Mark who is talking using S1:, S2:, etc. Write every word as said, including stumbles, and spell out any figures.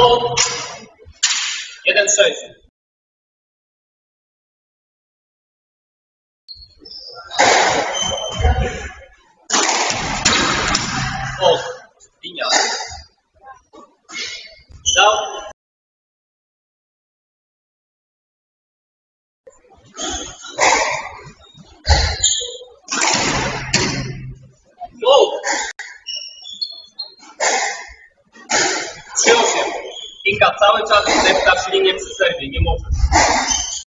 S1: Brawo! jeden sześć. O, linia. Down. Go! trzy osiem. Inka cały czas deptasz linię przy serwie, nie możesz.